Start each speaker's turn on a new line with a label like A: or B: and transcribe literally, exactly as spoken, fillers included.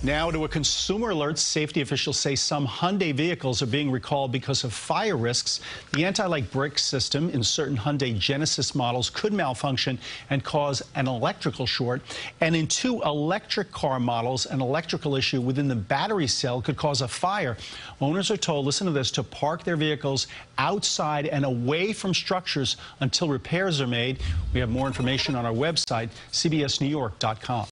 A: Now to a consumer alert. Safety officials say some Hyundai vehicles are being recalled because of fire risks. The anti-lock brake system in certain Hyundai Genesis models could malfunction and cause an electrical short. And in two electric car models, an electrical issue within the battery cell could cause a fire. Owners are told, listen to this, to park their vehicles outside and away from structures until repairs are made. We have more information on our website, C B S New York dot com.